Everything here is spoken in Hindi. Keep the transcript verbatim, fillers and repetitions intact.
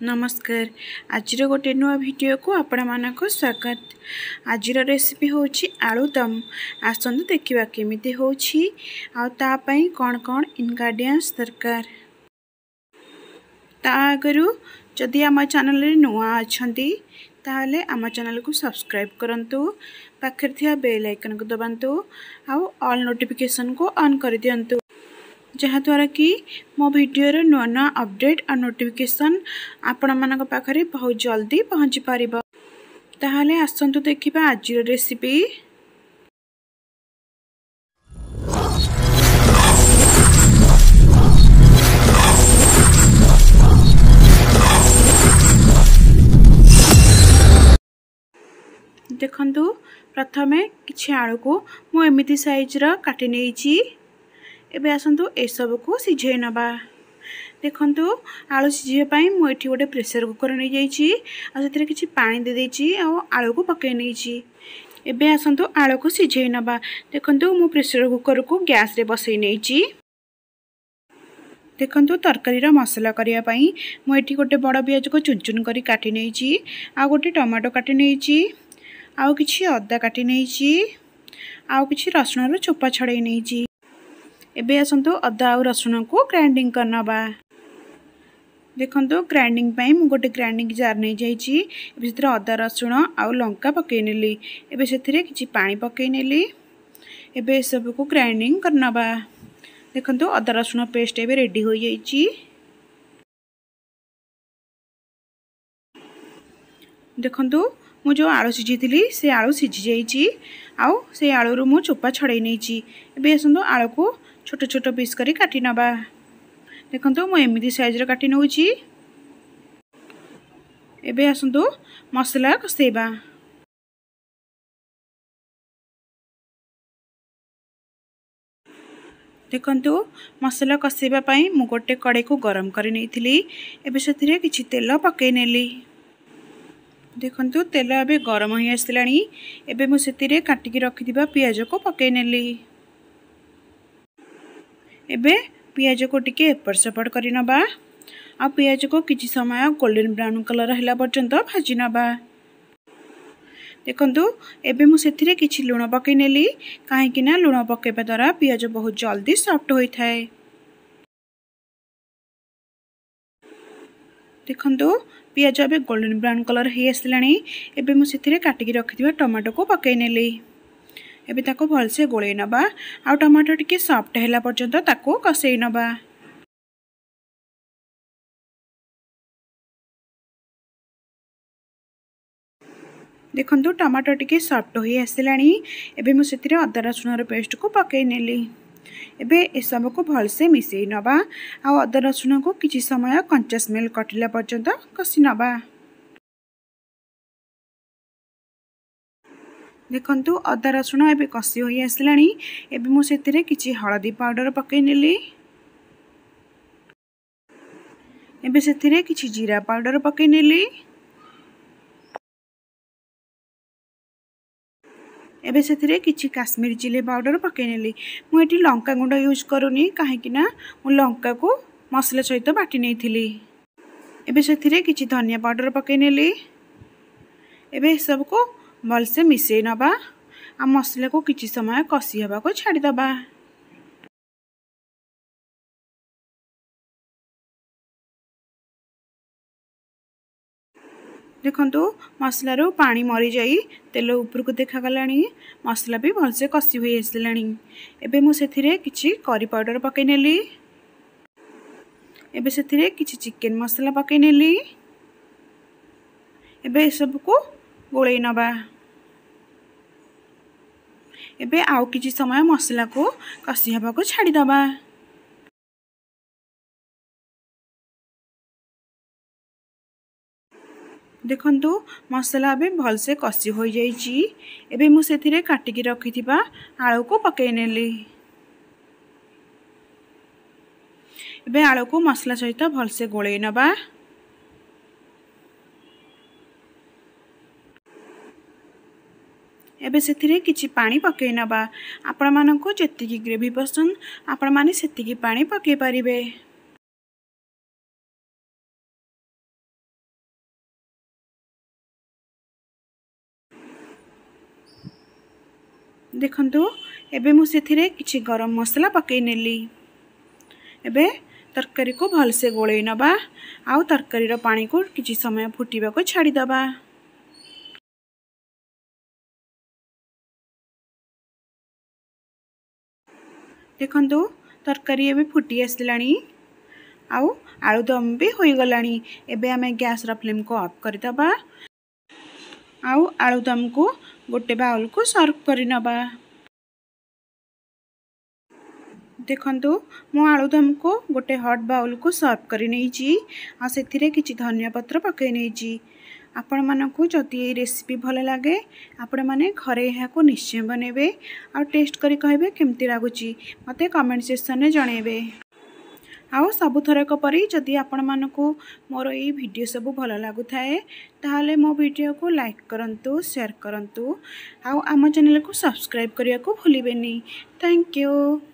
नमस्कार। आज गोटे नुआ वीडियो को आपण मानक स्वागत। आज रेसिपी होची आलूदम। आसंतु देखिबा केमिति होची आ ता पई कोन कोन इनग्रेडिएंट्स दरकार। ता आगरु जदि आम चैनल रे नुआ अछंती ताहले आम चैनल को सब्सक्राइब करंतु, पाखर थिया बेल आइकन को दबांतु आ ऑल नोटिफिकेशन को ऑन कर दियंतु, जहाँद्वारा कि मो वीडियो नुआ नुआ अपडेट और नोटिफिकेशन आपण मानक पाखरे बहुत जल्दी पहुँची पारिबो। ताहले आसंतु देखिबा आज रेसिपी। देखंतु प्रथमे किछि आलू को मु एमिति साइज रा काटि नेइछि। एबे आसंतु ए सब को सिझे नबा। देखंतु आलू सिझे पई मु एठी गोटे प्रेशर कुकर नै जाइछि आ सेतिर किछि पानी दे देइछि आ आलू को पकै नेइछि। एबे आसंतु आलू को सिझे नबा। देखंतु मु प्रेशर कुकर को गैस रे बसै नेइछि। देखंतु तरकारी रा मसाला करिया पई मु एठी गोटे बड़ प्याज को चुन चुन करी काटि नेइछि आ गोटे टमाटो काटि नेइछि आ किछि अदा काटि नेइछि आ किछि रसुन रो चोपा छड़ै नेइछि। एबे आसंतु अदा और रसुन को ग्राइंडिंग करनबा। देखंतु ग्राइंडिंग पई मु गोटे ग्राइंडिंग जार नै जाइछि। एबे सेतिर अदा रसुन आ लंका पकै नेली। एबे सेतिर किछि पानी पकै नेली। एबे सब को ग्राइंडिंग करनबा। देखंतु अदा रसुन पेस्ट एबे रेडी हो जाइछि। देखंतु मु जो आलू सिझिथिली से आलू सिझि जाइछि आ से आलू रो मु चोपा छड़ै नेछि। एबे आसंतु आलू को छोट छोट पीस करी काटी नबा। देखंतु मु एमिति साइज रे काटी नउछि। एबे आसंतु मसाला कसेबा। देखंतु मसाला कसेबा पई मु गोटे कड़े को गरम करि नेइथिली। एबे सेथिरे किछि तेल पकै नेली। देखंतु तेल एबे गरम होई आसलानी। एबे मु सेथिरे काटी के रखिदिबा पियाज को पकै नेली। एबे पियाज को टिके एपर सेपट करि नबा आ पियाज को किछि समय गोल्डन ब्राउन कलर हैला पर्यंत भाजी नबा। देखंतु एबे मु सेथिरे किछि लूण पकै नेली, काहे कि ना लूण पकेबा द्वारा पियाज बहुत जल्दी सॉफ्ट होई थाए। देखंतु पियाज एबे गोल्डन ब्राउन कलर हे आसलानी। एबे मु सेथिरे काटी के रखिदिबा टमाटो को पकै नेली। एबे ताको भल से गोळे नबा आ टमाटो टिके सॉफ्ट हैला पर्यंत ताको कसेई नबा। देखंतु टमाटो टिके सॉफ्ट होई आसलानी। एबे मु सेथिरे अदा रसुन रो पेस्ट को पकै नेली। एबे ए सब को भल से मिसेई नबा आ अदा रसुन को किछि समय कंचा स्मेल कटिला पर्यंत कसी नबा। देखंतु अदा रसुन एबे कसी होई आसलानी। एबे मु सेथिरे किछि हळदी पाउडर पकै नेली। एबे सेथिरे किछि जीरा पाउडर पकै नेली। एबे सेथिरे किछि काश्मीरी चिली पाउडर पकै नेली। मु एठी लंका गुंड यूज करूनी, काहे कि ना मु लंका को मसला सहित बाटी नेइथिली। एबे सेथिरे किछि धनिया पाउडर पकै नेली। एबे सब को भल से मिसेई नबा आ मसला को किछि समय कसी हबा को छाडी दबा। देखंतु मसला रो पानी मरी जाई तेल ऊपर को देखा गलानी। मसला भी भल से कसी होई आसलानी। एबे मु सेथिरे किछि करी पाउडर पकै नेली। एबे सेथिरे किछि चिकन मसला पकै नेली। एबे सब को गोळै नबा। एबे आउ किछि समय मसला को कसी हबा को छाडी दबा। देखंतु मसला भी भल से कसी होई जाइछि। एबे मु सेथिरे काटी के रखिथिबा आलू को पकै नेली। एबे आलू को मसला सहित भल से गोळै नबा। एबे सेथिरे किछि पानी पकै नबा। आपण मानको जेतिकी ग्रेवी पसंद आपण माने सेतिकी पानी पकै परिबे। देखंतु एबे मु सेथिरे किछि गरम मसला पकई नेली। एबे तरकारी को भलसे गोलई नबा आउ तरकारी रो पानी को किछि समय फुटीबा को छाड़ी दबा। देखंतु तरकारी एबे फुटी आसलानी आउ आलुदम भी होई गलानी। एबे आमे गैस रा फ्लेम को ऑफ कर दबा आउ आलुदम को गोटे बाउल को सर्व करि नबा। देखंतु मो आलुदम को गोटे हॉट बाउल को सर्व करि नेइची आ सेथिरे किछि धनिया पत्र पकई नेइची। आपण मानकु जदि ए रेसिपी भल लागे आपण माने घरे एहा को निश्चय बनेबे आ टेस्ट करी कहबे केमती लागुची मते कमेंट सेक्शन में जणेबे। आउ सबु थरक परी जदि आपण मानकु मोर ए वीडियो सब भल लागु थाए ताहाले मो वीडियो को लाइक करंतु शेयर करंतु आउ आम चैनल को सब्सक्राइब करिया को भूलिबेनी। Thank you.